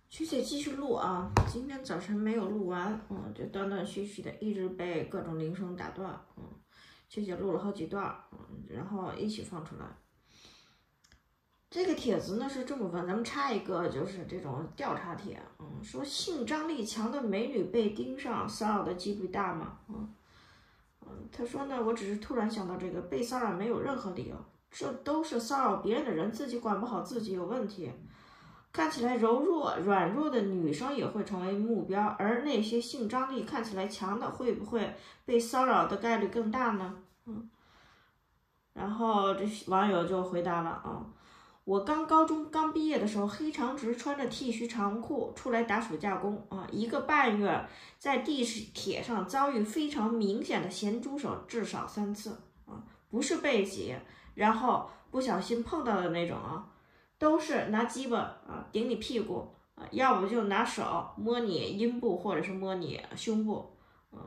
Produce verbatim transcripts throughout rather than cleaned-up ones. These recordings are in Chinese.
曲姐继续录啊，今天早晨没有录完，嗯，就断断续续的，一直被各种铃声打断，嗯，曲姐录了好几段，嗯，然后一起放出来。这个帖子呢是这么问，咱们插一个，就是这种调查帖，嗯，说性张力强的美女被盯上，骚扰的几率大吗？嗯嗯，他说呢，我只是突然想到这个，被骚扰没有任何理由，这都是骚扰别人的人自己管不好自己有问题。看起来柔弱、软弱的女生也会成为目标，而那些性张力看起来强的，会不会被骚扰的概率更大呢？嗯，然后这网友就回答了啊，我刚高中刚毕业的时候，黑长直穿着 T 恤长裤出来打暑假工啊，一个半月在地铁上遭遇非常明显的咸猪手至少三次啊，不是被挤，然后不小心碰到的那种啊。都是拿鸡巴啊顶你屁股啊，要不就拿手摸你阴部或者是摸你胸部，嗯，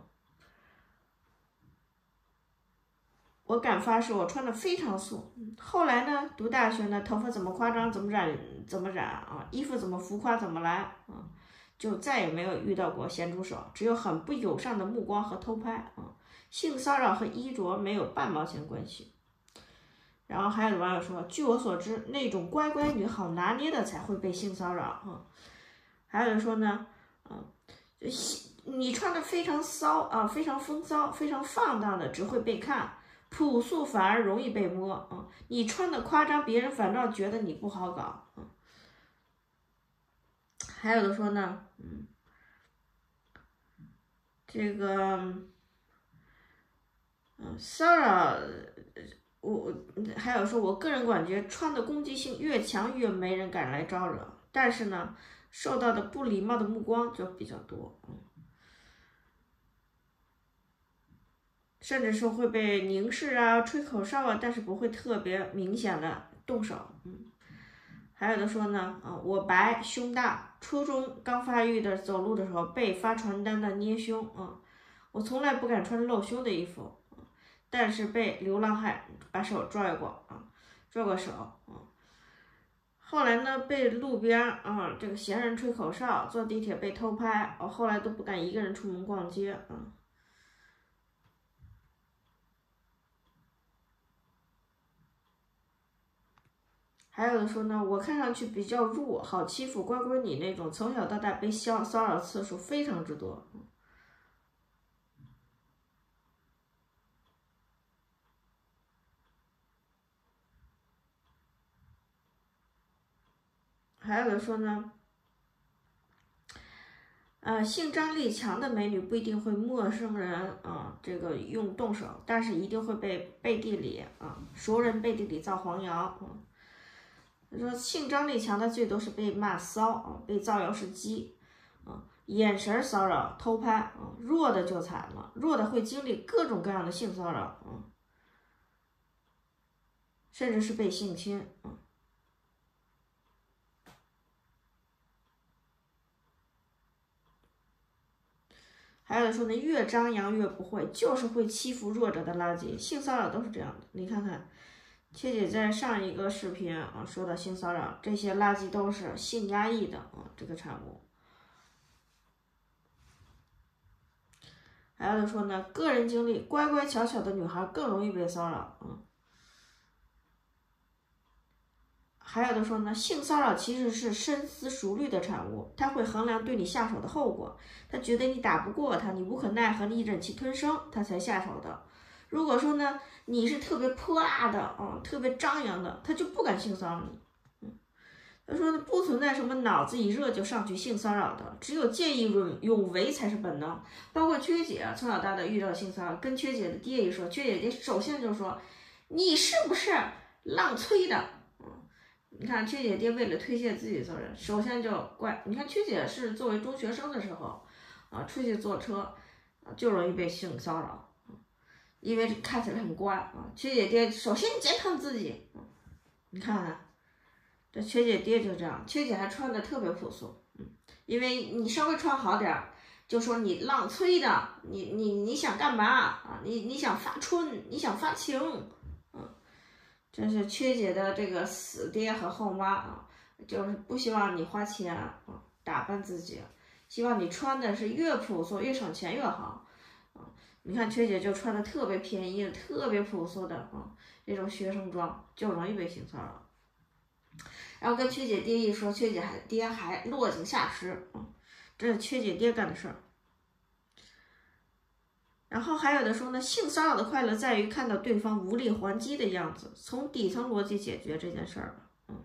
我敢发誓我穿的非常素。后来呢，读大学呢，头发怎么夸张怎么染怎么染啊，衣服怎么浮夸怎么来啊，就再也没有遇到过咸猪手，只有很不友善的目光和偷拍啊，性骚扰和衣着没有半毛钱关系。然后还有的网友说，据我所知，那种乖乖女好拿捏的才会被性骚扰啊。还有人说呢，啊，你穿的非常骚啊，非常风骚，非常放荡的只会被看，朴素反而容易被摸啊。你穿的夸张，别人反倒觉得你不好搞啊。还有的说呢，嗯，这个，嗯，骚扰。我还有说，我个人感觉穿的攻击性越强，越没人敢来招惹。但是呢，受到的不礼貌的目光就比较多，嗯，甚至说会被凝视啊、吹口哨啊，但是不会特别明显的动手，嗯。还有的说呢，啊，我白胸大，初中刚发育的走路的时候被发传单的捏胸，啊，我从来不敢穿露胸的衣服。但是被流浪汉把手拽过啊，拽过手啊。后来呢，被路边啊这个闲人吹口哨，坐地铁被偷拍，我后来都不敢一个人出门逛街啊。还有的说呢，我看上去比较弱，好欺负，乖乖女那种，从小到大被骚骚扰次数非常之多。还有的说呢，呃，性张力强的美女不一定会陌生人啊，这个用动手，但是一定会被背地里啊，熟人背地里造黄谣啊。说性张力强的最多是被骂骚啊，被造谣是鸡啊，眼神骚扰、偷拍啊，弱的就惨了，弱的会经历各种各样的性骚扰啊，甚至是被性侵啊。还有的说呢，越张扬越不会，就是会欺负弱者的垃圾。性骚扰都是这样的，你看看，切姐在上一个视频啊说到性骚扰，这些垃圾都是性压抑的啊这个产物。还有的说呢，个人经历，乖乖巧巧的女孩更容易被骚扰啊。还有的说呢，性骚扰其实是深思熟虑的产物，他会衡量对你下手的后果，他觉得你打不过他，你无可奈何，你忍气吞声，他才下手的。如果说呢，你是特别泼辣的啊，特别张扬的，他就不敢性骚扰你。嗯，他说呢，不存在什么脑子一热就上去性骚扰的，只有见义勇勇为才是本能。包括缺姐从小到大的遇到性骚扰，跟缺姐的爹一说，缺姐爹首先就说，你是不是浪催的？你看缺姐爹为了推卸自己的责任，首先就怪你看缺姐是作为中学生的时候啊，出去坐车啊就容易被性骚扰，因为看起来很乖啊。缺姐爹首先检讨自己，你看看这缺姐爹就这样，缺姐还穿的特别朴素，嗯，因为你稍微穿好点就说你浪催的，你你你想干嘛啊？你你想发春，你想发情，嗯。这是缺姐的这个死爹和后妈啊，就是不希望你花钱啊， 打扮自己，希望你穿的是越朴素越省钱越好。啊，你看缺姐就穿的特别便宜的、特别朴素的啊，这种学生装就容易被性骚扰。然后跟缺姐爹一说，缺姐还爹还落井下石啊，这是缺姐爹干的事儿。然后还有的说呢，性骚扰的快乐在于看到对方无力还击的样子，从底层逻辑解决这件事儿吧。嗯，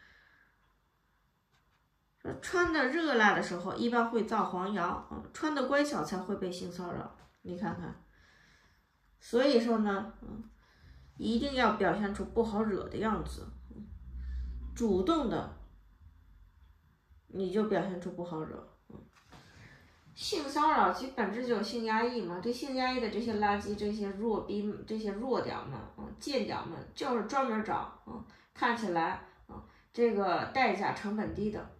说穿的热辣的时候一般会造黄谣，嗯，穿的乖巧才会被性骚扰。你看看，所以说呢，嗯，一定要表现出不好惹的样子，嗯，主动的，你就表现出不好惹。性骚扰其本质就是性压抑嘛，这性压抑的这些垃圾、这些弱逼、这些弱屌们、嗯，贱屌们，就是专门找，嗯，看起来，嗯，这个代价成本低的。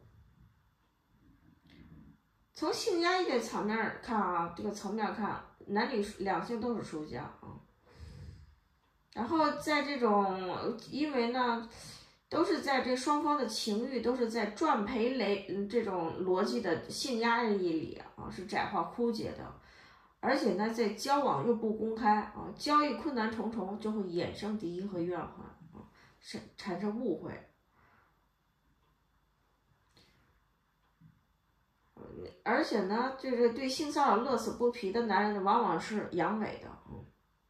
从性压抑的层面看啊，这个层面看，男女两性都是输家啊。然后在这种，因为呢，都是在这双方的情欲都是在赚赔雷这种逻辑的性压抑里啊，是窄化枯竭的，而且呢，在交往又不公开啊，交易困难重重，就会衍生敌意和怨恨啊，是产生误会。而且呢，这个对性骚扰乐此不疲的男人，往往是阳痿的，嗯。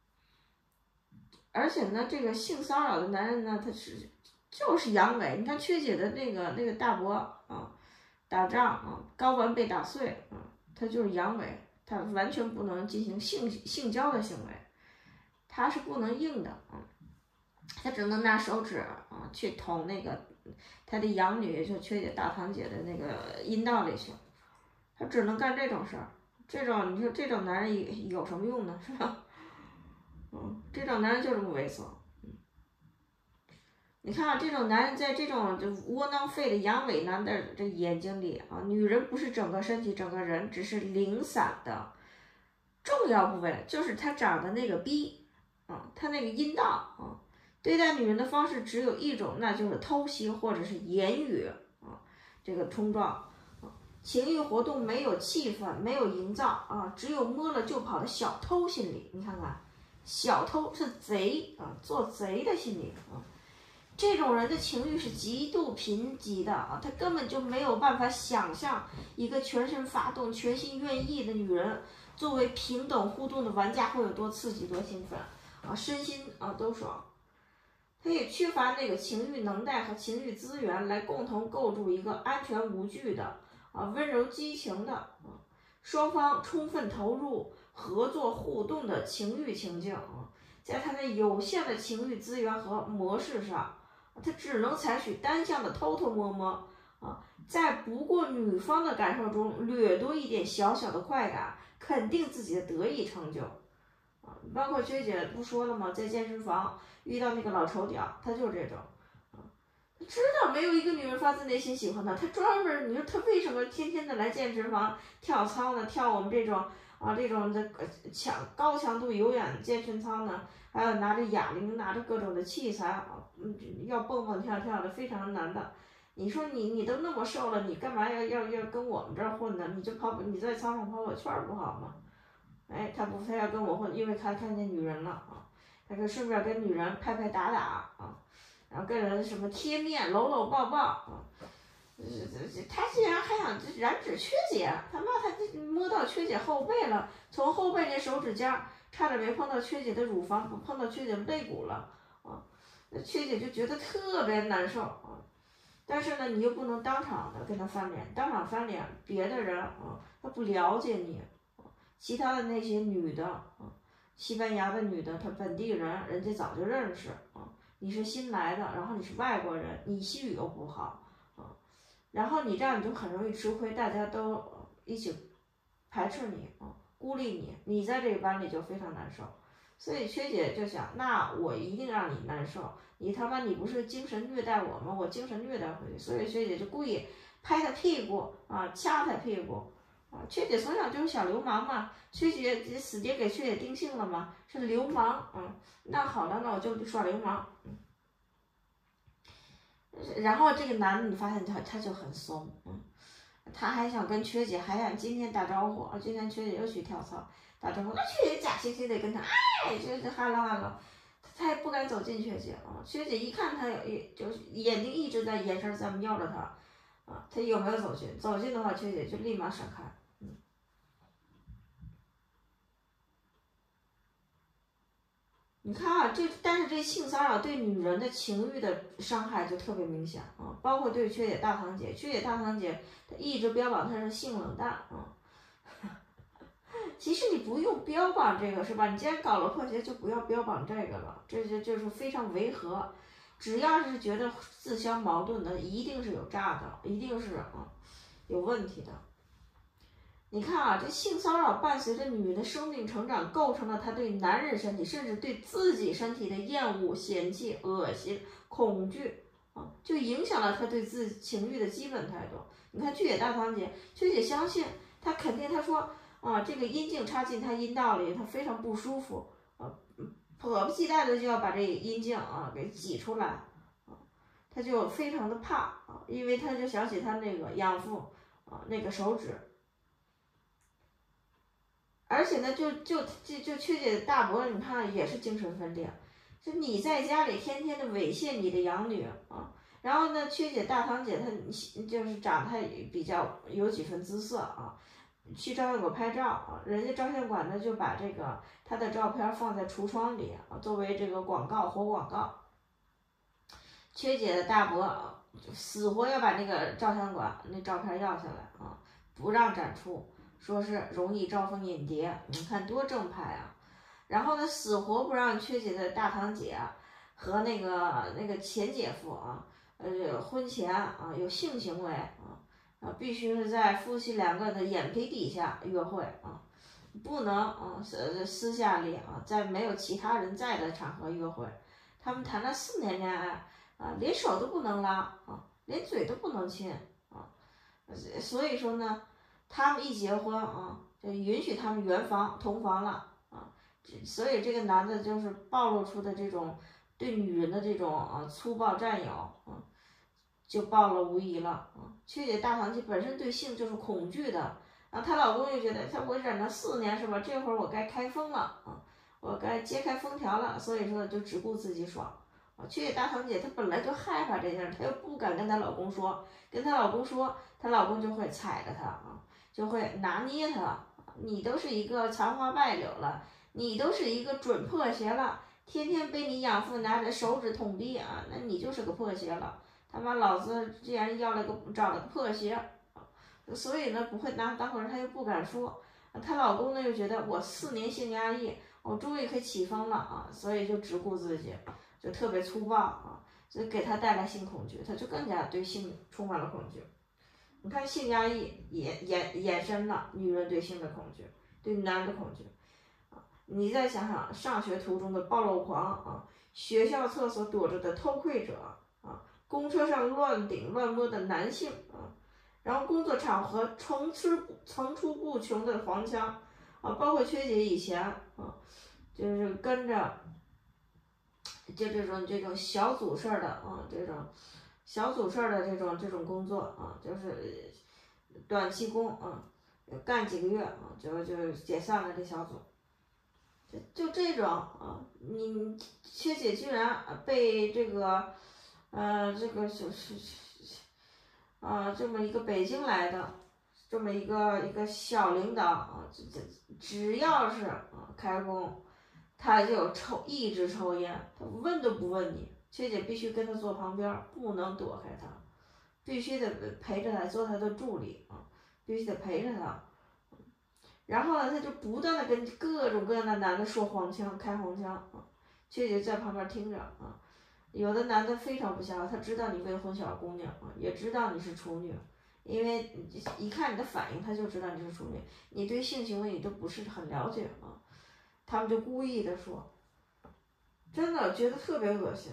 而且呢，这个性骚扰的男人呢，他是就是阳痿。你看缺姐的那个那个大伯啊，打仗啊，睾丸被打碎啊，他就是阳痿，他完全不能进行性性交的行为，他是不能硬的啊，他只能拿手指啊去捅那个他的养女，就缺姐大堂姐的那个阴道里去，他只能干这种事儿。这种你说这种男人有什么用呢？是吧？嗯，这种男人就这么猥琐。嗯，你看啊，这种男人在这种就窝囊废的阳痿男的这眼睛里啊，女人不是整个身体整个人，只是零散的，重要部位就是他长的那个逼啊，他那个阴道啊。对待女人的方式只有一种，那就是偷袭或者是言语啊，这个冲撞啊，情欲活动没有气氛，没有营造啊，只有摸了就跑的小偷心理。你看看。小偷是贼啊，做贼的心理啊，这种人的情欲是极度贫瘠的啊，他根本就没有办法想象一个全身发动、全心愿意的女人作为平等互动的玩家会有多刺激、多兴奋啊，身心啊都爽。他也缺乏那个情欲能耐和情欲资源来共同构筑一个安全无惧的啊、温柔激情的啊，双方充分投入。合作互动的情欲情境啊，在他的有限的情欲资源和模式上，他只能采取单向的偷偷摸摸啊，在不过女方的感受中掠夺一点小小的快感，肯定自己的得意成就啊。包括薛姐不说了吗？在健身房遇到那个老丑屌，他就这种啊，知道没有一个女人发自内心喜欢他，他专门，你说他为什么天天的来健身房跳操呢？跳我们这种。啊，这种的强高强度有氧健身操呢，还有拿着哑铃，拿着各种的器材啊，嗯，要蹦蹦跳跳的，非常难的。你说你你都那么瘦了，你干嘛要要要跟我们这儿混呢？你就跑，你在操场跑跑圈不好吗？哎，他不，他要跟我混，因为他看见女人了啊，他就顺便跟女人拍拍打打啊，然后跟人什么贴面、搂搂抱抱啊。他竟然还想染指缺姐，他妈他摸到缺姐后背了，从后背那手指尖差点没碰到缺姐的乳房，不碰到缺姐肋骨了啊！那缺姐就觉得特别难受啊。但是呢，你又不能当场的跟他翻脸，当场翻脸，别的人啊，他不了解你，其他的那些女的啊，西班牙的女的，她本地人，人家早就认识啊。你是新来的，然后你是外国人，你西语又不好。然后你这样你就很容易吃亏，大家都一起排斥你啊，孤立你，你在这个班里就非常难受。所以缺姐就想，那我一定让你难受，你他妈你不是精神虐待我吗？我精神虐待回去。所以缺姐就故意拍他屁股啊，掐他屁股啊。缺姐从小就是小流氓嘛，缺姐死爹给缺姐定性了嘛，是流氓。嗯，那好了，那我就耍流氓。嗯。然后这个男的，你发现他他就很怂，嗯， 他还想跟缺姐还想今天打招呼，今天缺姐又去跳槽打招呼，那缺姐假惺惺的跟他哎，这这哈喽哈喽，他也不敢走近缺姐啊，缺姐一看他也就是眼睛一直在眼神在瞄着他，啊，他有没有走近？走近的话，缺姐就立马闪开。你看啊，这但是这性骚扰对女人的情欲的伤害就特别明显啊，包括对缺姐大堂姐，缺姐大堂姐她一直标榜她是性冷淡啊。其实你不用标榜这个是吧？你既然搞了破鞋，就不要标榜这个了，这就就是非常违和。只要是觉得自相矛盾的，一定是有诈的，一定是啊有问题的。你看啊，这性骚扰伴随着女人的生命成长，构成了她对男人身体，甚至对自己身体的厌恶、嫌弃、恶心、恐惧啊，就影响了她对自己情欲的基本态度。你看，曲姐大堂姐，曲姐相信她肯定，她说啊，这个阴茎插进她阴道里，她非常不舒服啊，迫不及待的就要把这阴茎啊给挤出来啊，她就非常的怕啊，因为她就想起她那个养父啊那个手指。而且呢，就就就就缺姐大伯，你看也是精神分裂，就你在家里天天的猥亵你的养女啊，然后呢，缺姐大堂姐她就是长得比较有几分姿色啊，去照相馆拍照啊，人家照相馆呢就把这个她的照片放在橱窗里啊，作为这个广告活广告。缺姐的大伯死活要把那个照相馆那照片要下来啊，不让展出。说是容易招蜂引蝶，你看多正派啊！然后呢，死活不让缺姐的大堂姐和那个那个前姐夫啊，呃，婚前啊有性行为啊啊，必须是在夫妻两个的眼皮底下约会啊，不能啊私私下里啊，在没有其他人在的场合约会。他们谈了四年恋爱啊，连手都不能拉啊，连嘴都不能亲啊，所以说呢。他们一结婚啊，就允许他们圆房同房了啊，所以这个男的就是暴露出的这种对女人的这种啊粗暴占有啊，就暴露无遗了啊。缺姐大堂姐本身对性就是恐惧的，啊，她老公就觉得，她我忍了四年是吧？这会儿我该开封了啊，我该揭开封条了，所以说就只顾自己爽。啊，缺姐大堂姐她本来就害怕这件，她又不敢跟她老公说，跟她老公说，她老公就会踩着她啊。就会拿捏他，你都是一个残花败柳了，你都是一个准破鞋了，天天被你养父拿着手指捅逼啊，那你就是个破鞋了。他妈老子既然要了个找了个破鞋，所以呢不会拿当回事，他又不敢说。她老公呢又觉得我四年性压抑，我终于可以起风了啊，所以就只顾自己，就特别粗暴啊，就给他带来性恐惧，他就更加对性充满了恐惧。你看性压抑也衍衍生了女人对性的恐惧，对男人的恐惧啊！你再想想上学途中的暴露狂啊，学校厕所躲着的偷窥者啊，公车上乱顶乱摸的男性啊，然后工作场合层出层出不穷的黄腔啊，包括缺姐以前啊，就是跟着就这种这种小组事儿的啊，这种。小组事儿的这种这种工作啊，就是短期工啊，干几个月啊，就就解散了这小组。就就这种啊，你缺姐居然被这个呃这个就是啊这么一个北京来的这么一个一个小领导啊，这这只要是啊开工，他就抽一直抽烟，他问都不问你。缺姐必须跟他坐旁边，不能躲开他，必须得陪着他，做他的助理啊，必须得陪着他。然后呢，他就不断的跟各种各样的男的说黄腔，开黄腔啊。缺姐在旁边听着啊，有的男的非常不孝，他知道你未婚小姑娘啊，也知道你是处女，因为一看你的反应，他就知道你是处女，你对性行为你都不是很了解啊，他们就故意的说，真的觉得特别恶心。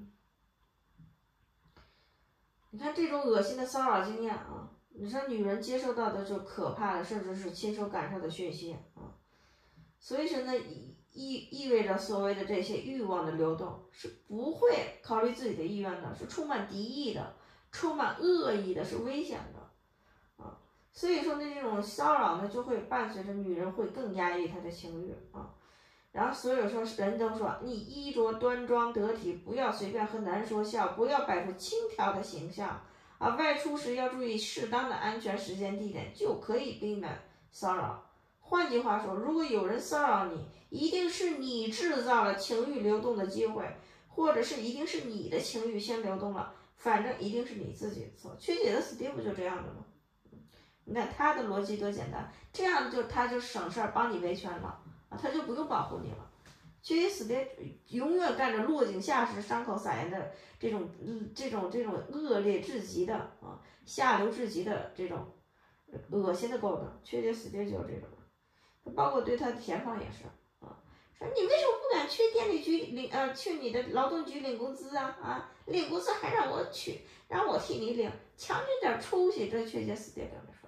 你看这种恶心的骚扰经验啊，你说女人接受到的就可怕的，甚至是亲手感受的讯息啊，所以说呢，意意意味着所谓的这些欲望的流动是不会考虑自己的意愿的，是充满敌意的，充满恶意的，是危险的啊。 所以说呢，这种骚扰呢，就会伴随着女人会更压抑她的情欲啊。然后所有说人都说你衣着端庄得体，不要随便和男说笑，不要摆出轻佻的形象啊。外出时要注意适当的安全时间地点，就可以避免骚扰。换句话说，如果有人骚扰你，一定是你制造了情欲流动的机会，或者是一定是你的情欲先流动了，反正一定是你自己的错。曲姐的 Steve 不就这样的吗？你看他的逻辑多简单，这样就他就省事儿，帮你维权了啊，他就不用保护你了。曲姐 Steve 永远干着落井下石、伤口撒盐的这种、嗯、这种、这种恶劣至极的啊、下流至极的这种恶心的勾当。曲姐 Steve 就是这种。包括对他的田芳也是啊，说你为什么不敢去电力局领呃去你的劳动局领工资啊啊，领工资还让我去，让我替你领，强着点出息，这确切死爹这么说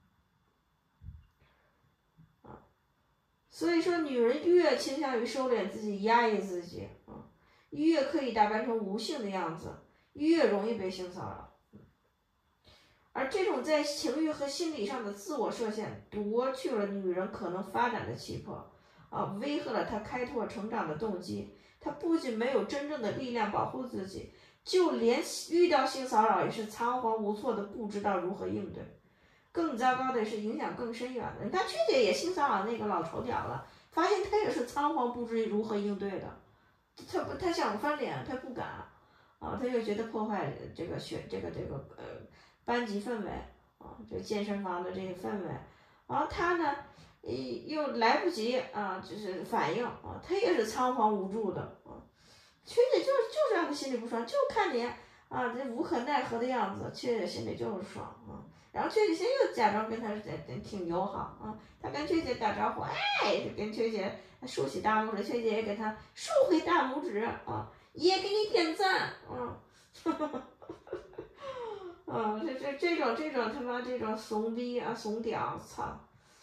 啊。所以说，女人越倾向于收敛自己、压抑自己啊，越可以打扮成无性的样子，越容易被性骚扰。而这种在情欲和心理上的自我设限，夺去了女人可能发展的气魄，啊，威吓了她开拓成长的动机。她不仅没有真正的力量保护自己，就连遇到性骚扰也是仓皇无措的，不知道如何应对。更糟糕的是，影响更深远的。你看，曲姐也性骚扰那个老丑屌了，发现她也是仓皇不知如何应对的。她不，她想翻脸，她不敢，啊，她又觉得破坏这个学这个这个呃。班级氛围啊，这健身房的这个氛围，然后他呢，又来不及啊，就是反应啊，他也是仓皇无助的啊。曲姐就是就是让他心里不爽，就看你啊这无可奈何的样子，曲姐心里就是爽啊。然后曲姐现在又假装跟他挺友好啊，他跟曲姐打招呼，哎，就跟曲姐竖起大拇指，曲姐也给他竖回大拇指啊，也给你点赞，嗯。嗯，这这这种这种他妈这种怂逼啊怂屌，操！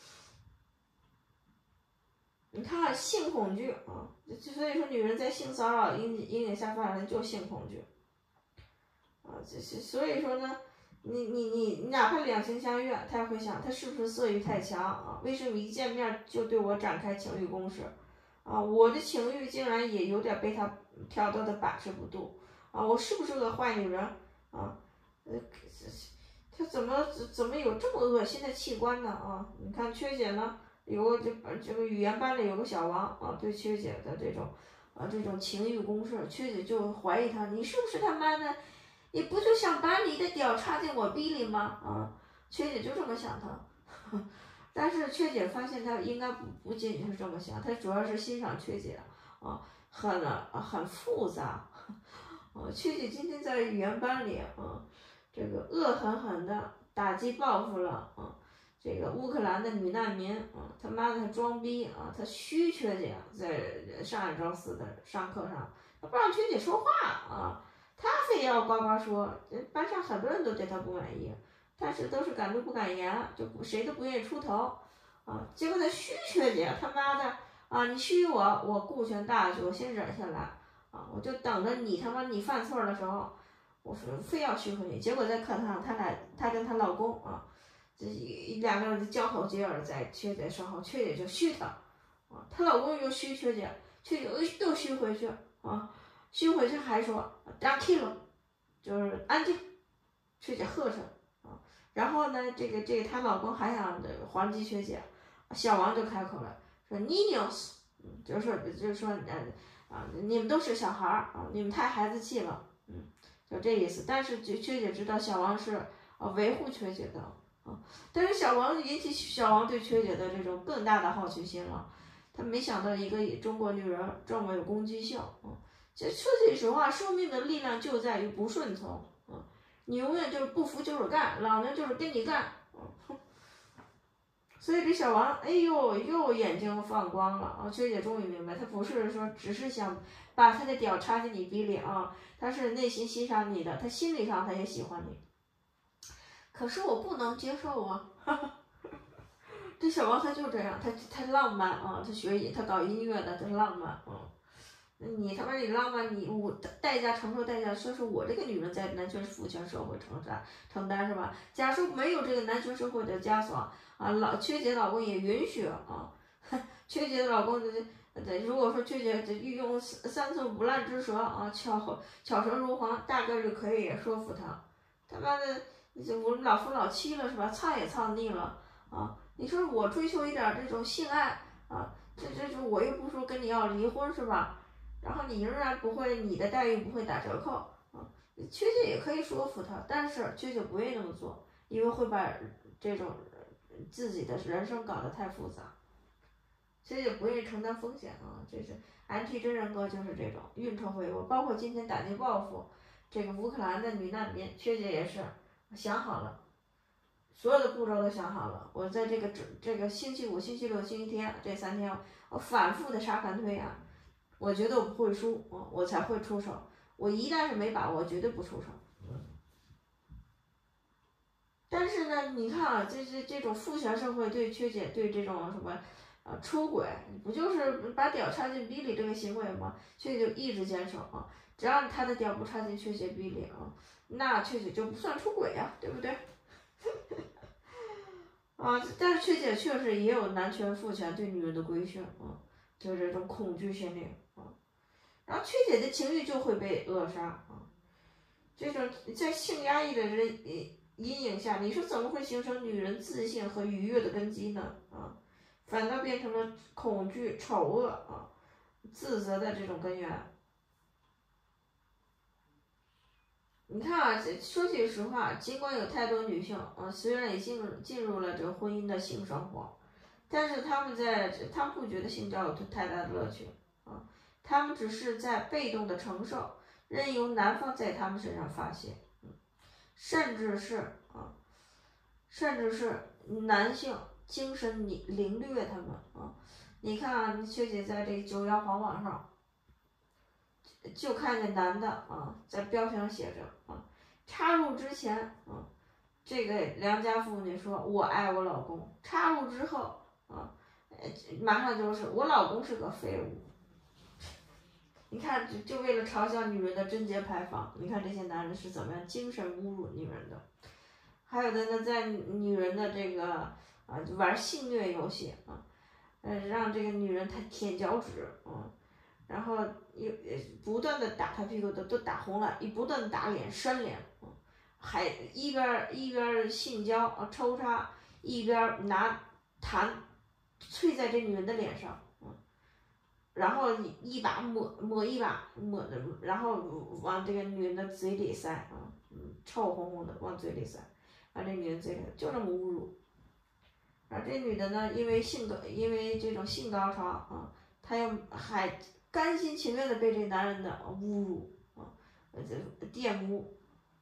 你看性恐惧啊，所以说女人在性骚扰阴阴影下发展的就是性恐惧啊，这是所以说呢，你你你哪怕两情相悦，他也会想他是不是色欲太强啊？为什么一见面就对我展开情欲攻势啊？我的情欲竟然也有点被他挑逗的把持不住啊！我是不是个坏女人啊？呃，他怎么怎么有这么恶心的器官呢？啊，你看缺姐呢，有个这这个语言班里有个小王啊，对缺姐的这种啊这种情欲攻势，缺姐就怀疑他，你是不是他妈的，你不就想把你的屌插进我逼里吗？啊，缺姐就这么想他，但是缺姐发现他应该不不仅仅是这么想，他主要是欣赏缺姐啊，很很复杂。啊，曲姐今天在语言班里啊，这个恶狠狠的打击报复了啊，这个乌克兰的女难民啊，他妈的他装逼啊，他虚曲姐在上一周四的上课上，他不让曲姐说话啊，他非要呱呱说，班上很多人都对他不满意，但是都是敢怒不敢言，就谁都不愿意出头啊，结果他虚曲姐他妈的啊，你虚我，我顾全大局，我先忍下来。啊，我就等着你他妈你犯错的时候，我非要虚回你。结果在课堂上，她俩她跟她老公啊，这两个人交头接耳，在缺姐身后，缺姐就虚她，啊，她老公又虚缺姐，缺姐又又虚回去啊，虚回去还说让 kill，就是安静，缺姐呵斥啊，然后呢，这个这个她老公还想还击缺姐，小王就开口了，说你 news，嗯，就是说就是说呃。啊，你们都是小孩儿啊，你们太孩子气了，嗯，就这意思。但是缺姐知道小王是啊维护缺姐的啊，但是小王引起小王对缺姐的这种更大的好奇心了。他没想到一个中国女人这么有攻击性啊！这说句实话，生命的力量就在于不顺从啊！你永远就是不服就是干，老娘就是跟你干啊！所以这小王，哎呦，又眼睛放光了啊！缺姐终于明白，他不是说只是想把他的屌插进你逼里啊，他是内心欣赏你的，他心理上他也喜欢你。可是我不能接受啊！哈哈，这小王他就这样，他他浪漫啊，他学他搞音乐的，他浪漫啊， 你他妈你浪漫，你我代价承受代价，说是我这个女人在男权父权社会承担承担是吧？假如没有这个男权社会的枷锁啊，老缺姐老公也允许啊，缺姐的老公这如果说缺姐这运用三寸不烂之舌啊，巧巧舌如簧，大概率可以说服他。他妈的，我们老夫老妻了是吧？操也操腻了啊！你说我追求一点这种性爱啊，这这这我又不说跟你要离婚是吧？然后你仍然不会，你的待遇不会打折扣啊。缺姐也可以说服他，但是缺姐不愿意那么做，因为会把这种自己的人生搞得太复杂。缺姐不愿意承担风险啊，这是 M T 真人格就是这种运筹帷幄，包括今天打击报复这个乌克兰的女难民，缺姐也是想好了。所有的步骤都想好了，我在这个这个星期五、星期六、星期天这三天，我反复的沙盘推啊，我觉得我不会输，我我才会出手。我一旦是没把握，我绝对不出手。但是呢，你看啊，这这这种父权社会对缺姐对这种什么呃出轨，不就是把屌插进逼里这个行为吗？缺姐就一直坚守啊，只要他的屌不插进缺姐逼里啊，那缺姐就不算出轨呀、啊，对不对？啊，但是缺姐确实也有男权父权对女人的规训啊，就是这种恐惧心理啊，然后缺姐的情欲就会被扼杀啊，这种在性压抑的人阴影下，你说怎么会形成女人自信和愉悦的根基呢？啊，反倒变成了恐惧、丑恶啊、自责的这种根源。你看啊，说句实话，尽管有太多女性啊，虽然也进入进入了这个婚姻的性生活，但是她们在她们不觉得性交有太大的乐趣啊，她们只是在被动的承受，任由男方在她们身上发泄，嗯，甚至是啊，甚至是男性精神凌凌虐她们啊。你看啊，薛姐在这九幺黄网上。就看见男的啊，在标题上写着啊，插入之前啊，这个良家妇女说我爱我老公，插入之后啊，马上就是我老公是个废物。你看，就就为了嘲笑女人的贞洁牌坊，你看这些男人是怎么样精神侮辱女人的。还有的呢，在女人的这个啊玩性虐游戏啊，呃，让这个女人她舔脚趾啊。然后又不断的打他屁股，都都打红了，一不断的打脸扇脸，还一边一边性交啊抽插，一边拿痰啐在这女人的脸上，嗯，然后一把抹抹一把抹的，然后往这个女人的嘴里塞啊，嗯，臭烘烘的往嘴里塞，把这女人嘴里就这么侮辱。然后这女的呢，因为性高，因为这种性高潮啊，她又还。甘心情愿的被这男人的侮辱啊，呃，这玷污。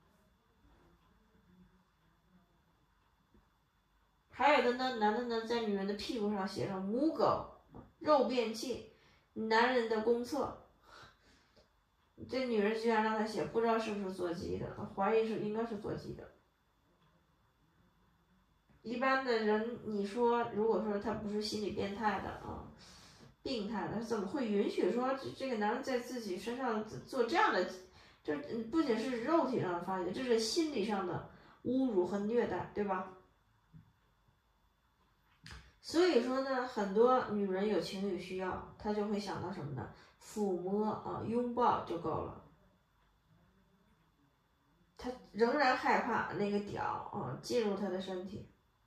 还有的呢，男的呢，在女人的屁股上写上母狗、肉便器、男人的公厕。这女人居然让他写，不知道是不是做鸡的，怀疑是应该是做鸡的。一般的人，你说如果说他不是心理变态的啊。病态的，怎么会允许说这个男人在自己身上做这样的？这不仅是肉体上的发泄，这是心理上的侮辱和虐待，对吧？所以说呢，很多女人有情侣需要，她就会想到什么呢？抚摸啊，拥抱就够了。她仍然害怕那个屌啊进入她的身体。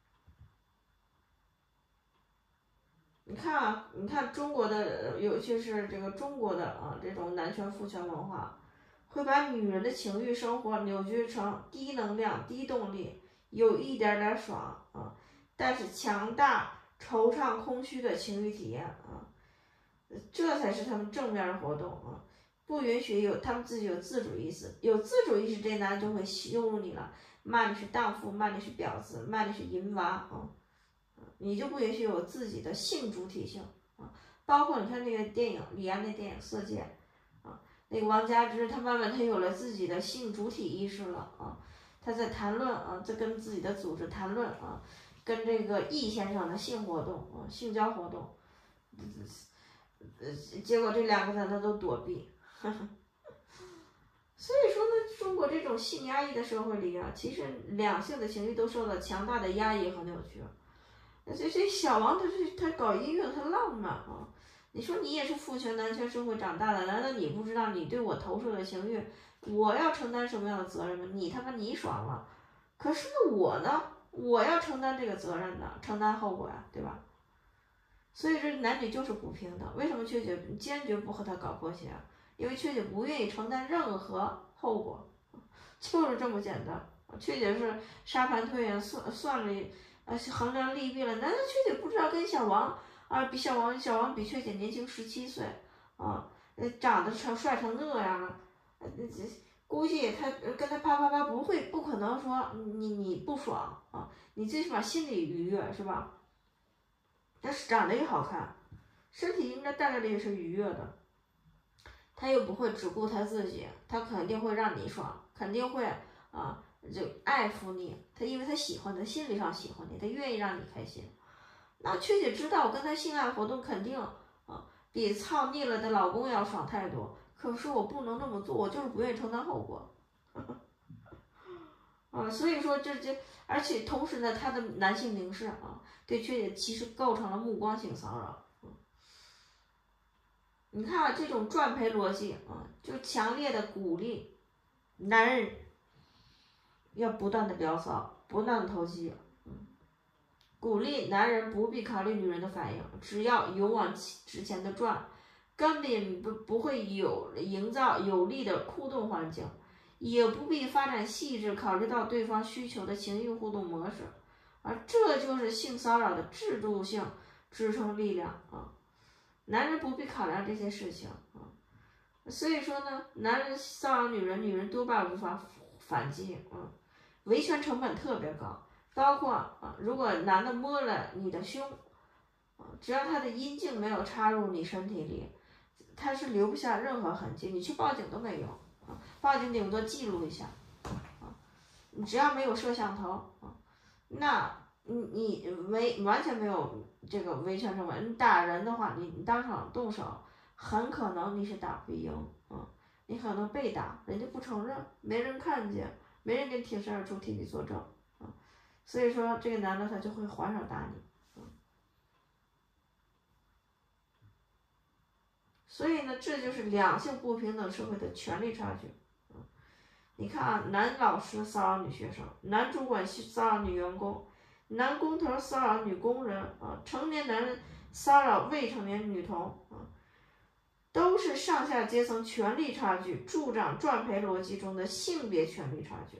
你看啊，你看中国的，尤其是这个中国的啊，这种男权父权文化，会把女人的情欲生活扭曲成低能量、低动力，有一点点爽啊，但是强大、惆怅、空虚的情欲体验啊，这才是他们正面的活动啊，不允许有他们自己有自主意识，有自主意识，这男人就会羞辱你了，骂你是荡妇，骂你是婊子，骂你是淫娃啊。你就不允许有自己的性主体性啊，包括你看那个电影李安那电影《色戒》啊，那个王佳芝她慢慢她有了自己的性主体意识了啊，她在谈论啊，在跟自己的组织谈论啊，跟这个易先生的性活动啊，性交活动， 呃，结果这两个男的都躲避。呵呵，所以说呢，中国这种性压抑的社会里啊，其实两性的情绪都受到强大的压抑和扭曲。这这小王他是他搞音乐，他浪漫啊。你说你也是父权男权社会长大的，难道你不知道你对我投射的情绪，我要承担什么样的责任吗？你他妈你爽了，可是我呢，我要承担这个责任的，承担后果呀，对吧？所以这男女就是不平等。为什么雀姐坚决不和他搞破鞋？因为雀姐不愿意承担任何后果，就是这么简单。雀姐是沙盘推演算算了，呃，衡量利弊了。难道雀姐不知道跟小王啊比小王小王比雀姐年轻十七岁啊，呃，长得成帅成那样，呃，估计他跟他啪啪啪不会不可能说你你不爽啊，你最起码心里愉悦是吧？他长得也好看，身体应该大概率也是愉悦的。他又不会只顾他自己，他肯定会让你爽，肯定会啊就爱抚你。他因为他喜欢，他心理上喜欢你，他愿意让你开心。那雀姐知道我跟他性爱活动肯定啊比操腻了的老公要爽太多，可是我不能那么做，我就是不愿意承担后果。啊，所以说这这，而且同时呢，他的男性凝视啊，对雀姐其实构成了目光性骚扰。嗯，你看啊，这种赚赔逻辑啊，就强烈的鼓励男人要不断的聊骚，不断的投机。嗯，鼓励男人不必考虑女人的反应，只要勇往直前的赚，根本不不会有营造有利的互动环境。也不必发展细致考虑到对方需求的情绪互动模式，而这就是性骚扰的制度性支撑力量啊！男人不必考量这些事情啊，所以说呢，男人骚扰女人，女人多半无法反击啊，维权成本特别高，包括啊，如果男的摸了你的胸啊，只要他的阴茎没有插入你身体里，他是留不下任何痕迹，你去报警都没用。报警顶多记录一下，啊，你只要没有摄像头啊，那你你没完全没有这个维权成本。你打人的话，你你当场动手，很可能你是打不赢啊，你可能被打，人家不承认，没人看见，没人跟挺身而出替你作证啊，所以说这个男的他就会还手打你。所以呢，这就是两性不平等社会的权力差距。嗯，你看啊，男老师骚扰女学生，男主管骚扰女员工，男工头骚扰女工人啊，成年男人骚扰未成年女童啊，都是上下阶层权力差距助长赚赔逻辑中的性别权力差距。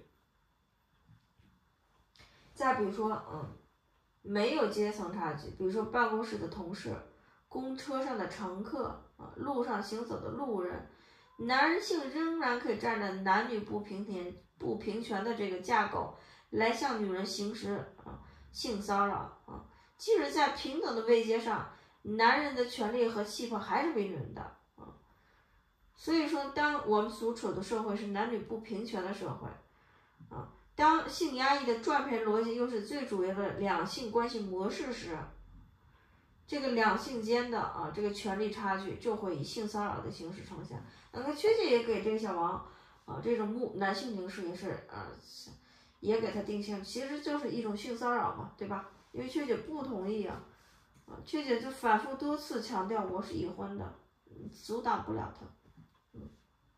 再比如说，嗯，没有阶层差距，比如说办公室的同事。公车上的乘客啊，路上行走的路人，男性仍然可以占着男女不平等、不平权的这个架构来向女人行使啊性骚扰啊。即使在平等的位阶上，男人的权利和气魄还是比女人的啊。所以说，当我们所处的社会是男女不平权的社会啊，当性压抑的赚赔逻辑又是最主要的两性关系模式时，这个两性间的啊，这个权力差距就会以性骚扰的形式呈现。那个缺姐也给这个小王啊，这种目男性凝视也是啊，也给他定性，其实就是一种性骚扰嘛，对吧？因为缺姐不同意啊，啊，缺姐就反复多次强调我是已婚的，阻挡不了他。嗯，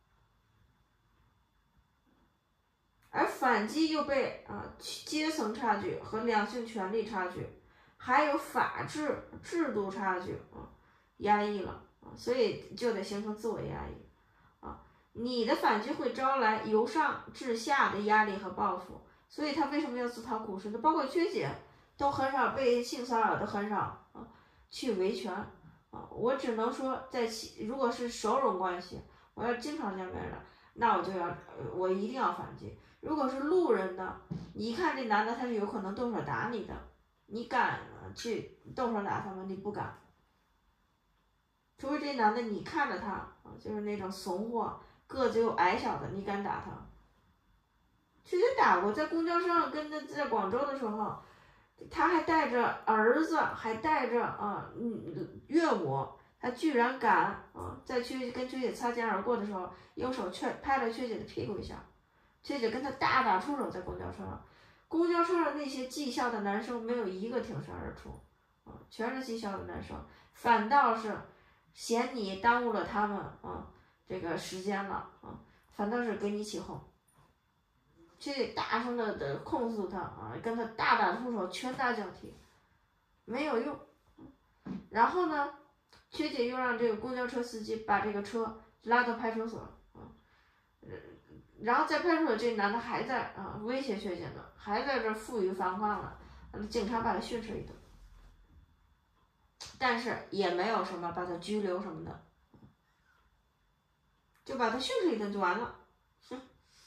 而反击又被啊阶层差距和两性权力差距。还有法治制度差距啊，压抑了啊，所以就得形成自我压抑啊。你的反击会招来由上至下的压力和报复，所以他为什么要自讨苦吃呢？包括缺姐都很少被性骚扰的，很少啊去维权啊。我只能说在其如果是熟人关系，我要经常见面的，那我就要我一定要反击。如果是路人的，你一看这男的他是有可能动手打你的。你敢去动手打他吗？你不敢，除非这男的你看着他啊，就是那种怂货，个子又矮小的，你敢打他？直接打过，在公交车上跟他在广州的时候，他还带着儿子，还带着啊嗯岳母， 他居然敢啊，在缺跟缺姐擦肩而过的时候，用手却拍了缺姐的屁股一下，缺姐跟他大打出手在公交车上，公交车上那些技校的男生没有一个挺身而出，啊，全是技校的男生，反倒是嫌你耽误了他们啊这个时间了啊，反倒是给你起哄。缺姐大声的的控诉他啊，跟他大打出手，拳打脚踢，没有用。然后呢，缺姐又让这个公交车司机把这个车拉到派出所啊，然后在派出所这男的还在啊威胁缺姐呢，还在这负隅顽抗了，警察把他训斥一顿，但是也没有什么把他拘留什么的，就把他训斥一顿就完了。哼。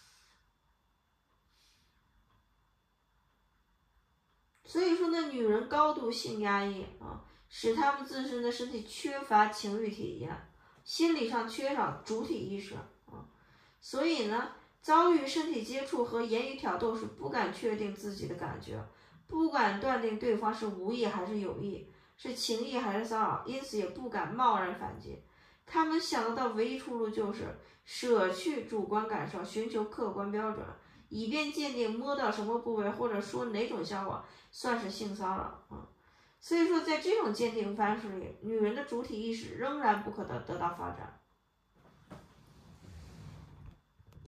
所以说呢，女人高度性压抑啊，使她们自身的身体缺乏情欲体验，心理上缺少主体意识啊，所以呢，遭遇身体接触和言语挑逗时不敢确定自己的感觉，不敢断定对方是无意还是有意，是情意还是骚扰，因此也不敢贸然反击。他们想得到唯一出路就是舍去主观感受，寻求客观标准，以便鉴定摸到什么部位或者说哪种效果算是性骚扰啊。所以说，在这种鉴定方式里，女人的主体意识仍然不可得得到发展